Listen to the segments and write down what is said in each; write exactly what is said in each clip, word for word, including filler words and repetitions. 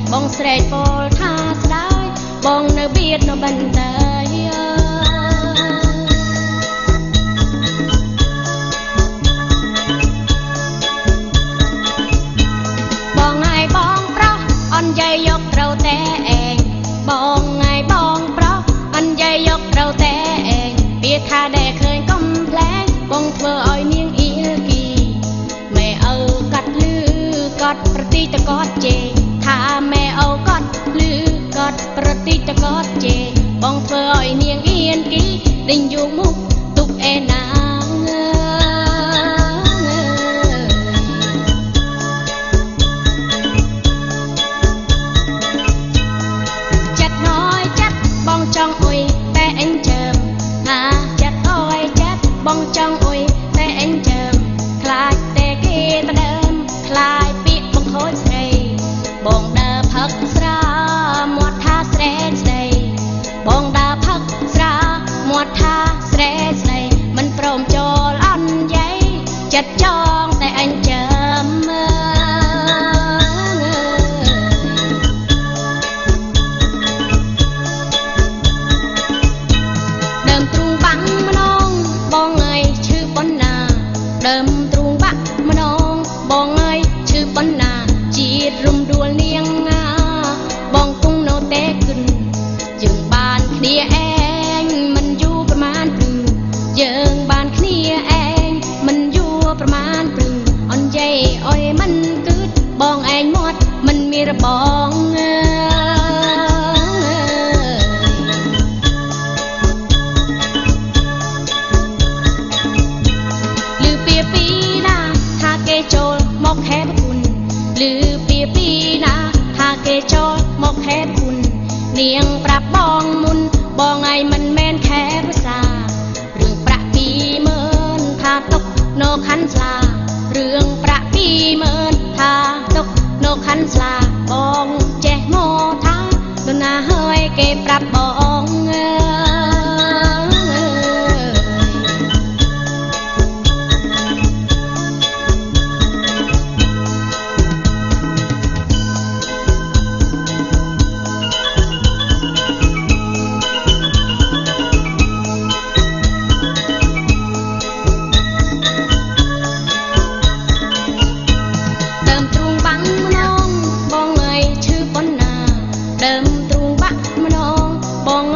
បងស្រែកពោលថាស្ដាយបងនៅបៀតនៅបន្តែបងហើយបងប្រុសអនយាយយកត្រូវតែឯងបងហើយបងប្រុសអនយាយយកត្រូវតែឯងវាថាដែលឃើញកំប្លែងបងធ្វើឲ្យនាងអ៊ីលគីម៉ែឪកាត់លឺកាត់ប្រទីតកាត់ជេថាម៉ែឪកាត់លឺកាត់ប្រទីតកាត់ជេបងធ្វើឲ្យនាងអ៊ីលគីដេញយកមុខទុកឯណាចង់អុយតែអញជើមហាចិត្តអុយចិត្តបងចង់អុយតែអញជើមខ្លាចតែគេបដើមខ្លាចពាក្យបងខូចស្រីបងដើរផឹកស្រាមាត់ថាស្រែកស្ដីបងដើរផឹកស្រាមាត់ថាស្រែកស្ដីមិនព្រមចូលអន់យាយចិត្តចង់តែអញជើមដើមទ្រូងបាក់ម្ដងបងអើយឈឺប៉ុណ្ណាជាតិរំដួលនាងណាបងគង់នៅតែគិនយើងបានគ្នាឯងមិនយូរប្រមាណព្រឹងយើងបានគ្នាឯងមិនយូរប្រមាណព្រឹងអនយាយអុយមិនគិតបងឯងមាត់មិនមានរបងចូលមកខែប្រគុណឮពីពីណាថាគេចូលមកខែប្រគុណនាងប្រាប់បងមុនបងឯងមិនមែនខែភាសារឿងប្រាក់ពីរម៉ឺនថាទុកនៅខណ្ឌស្លារឿងប្រាក់ពីរម៉ឺនថាទុកនៅខណ្ឌស្លាបងចេះមកថានរណាហើយគេប្រាប់បងដើមទ្រូងបាក់ម្ដងបង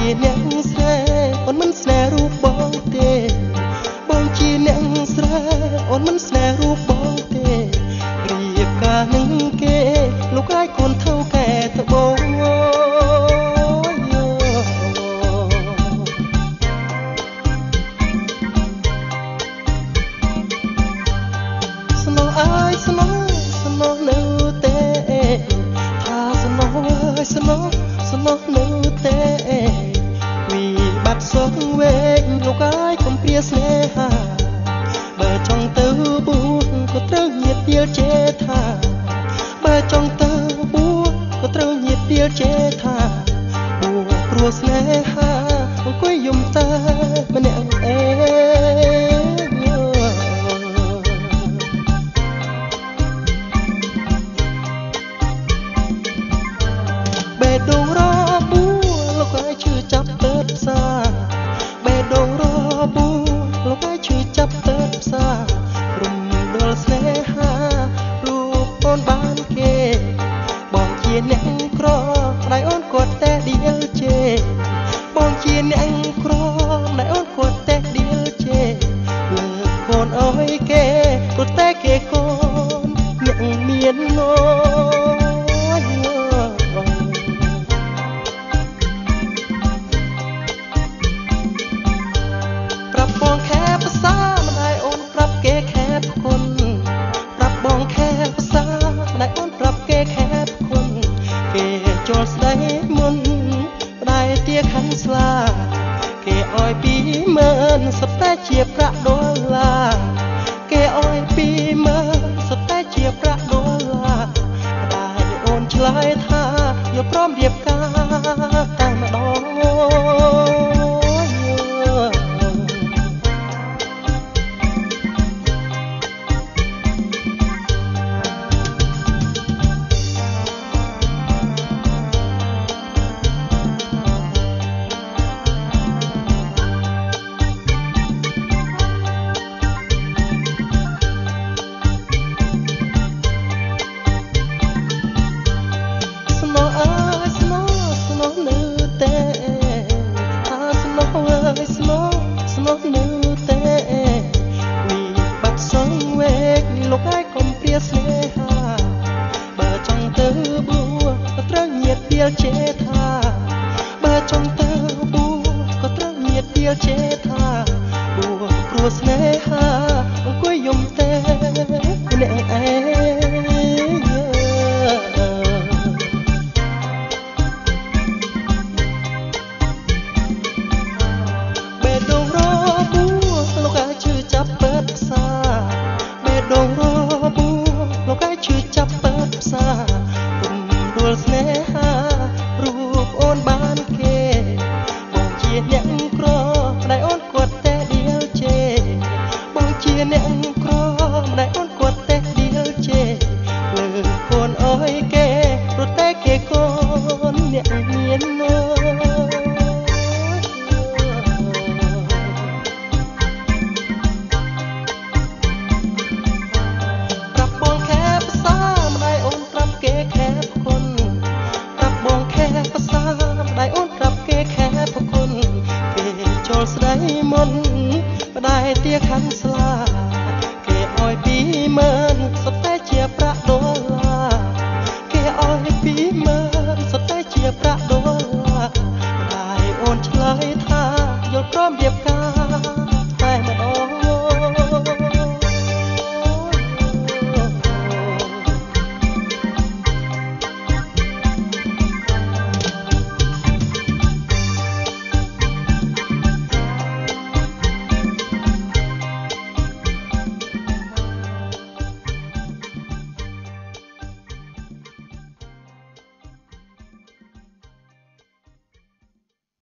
ជាអ្នកស្រែអូនមិនស្នេហ៍រូបបងទេបងជាអ្នកស្រែអូនមិនស្នេហ៍រូបបងទេរៀបការនឹងគេលោកឯងកូនថៅកែទៅបងស្នោអើយស្នោស្នោនៅទេថាស្នោអើយស្នោស្នោនៅទេវិបត្តិសងវែងលោកឯងកុំព្រាស្នេហាបើចង់ទៅបួសក៏ត្រូវញាតទៀលចេថាបើចង់ទៅបួសក៏ត្រូវញាតទៀលចេថាបួសព្រោះស្នេហាអង្គុយយំតែម្នាក់ឯងបេះដូងរបួសលោកឯងឈឺចាប់ទៅផ្សាបេះដូងរបួសលោកឯងឈឺចាប់ទៅផ្សារំដលស្នេហារូបអូនបានគេបងជាអ្នកក្រដែលអូនគាត់តែឌីលជេបងជាអ្នកក្រដែលអូនគាត់តែឌីលជេលើកូនអើយគេព្រោះតែគេកូនអ្នកមានណូប្រាប់បងខែភាសាមិនឲ្យអូនប្រាប់គេខែគុណប្រាប់បងខែភាសាមិនឲ្យអូនប្រាប់គេខែគុណគេចូលស្ដីមុនតែទាខណ្ឌស្លាគេឲ្យពីម៉ឺនសុទ្ធតែជាប្រាក់ដុល្លារគេឲ្យពីម៉ឺនសុទ្ធតែជាប្រាក់ដុល្លារដែលអូនឆ្លើយថាយកព្រមរៀបការតែម្ដងស្នោអើយស្នោស្នោនៅទេថាស្នោអើយស្នោស្នោនៅទេវិបត្តិសងវែងលោកឯងកុំព្រាស្នេហាបើចង់ទៅបួសក៏ត្រូវញាតទៀលចេថាបើចង់ទៅបួសក៏ត្រូវញាតទៀលចេថាបួសព្រោះស្នេហាអង្គុយយំតែម្នាក់ឯងបេះដូងរបួសលោកឯងឈឺចាប់ពេទ្យផ្សាបេះដូងរបួសលោកឯងឈឺចាប់ពេទ្យផ្សារំដួលស្នេហារូបអូនបានគេបងជាអ្នកក្រដែលអូនគាត់តែឌីលជេបងជាអ្នកក្រដែលអូនគាត់តែឌីលជេលើកូនអើយគេព្រោះតែគេកូនអ្នកមានណូប្រាប់បងខែភាសាមិនឲ្យអូនប្រាប់គេខែគុណប្រាប់បងខែភាសាមិនឲ្យអូនប្រាប់គេខែគុណគេចូលស្ដីមុនផ្ដែទាខណ្ឌស្លា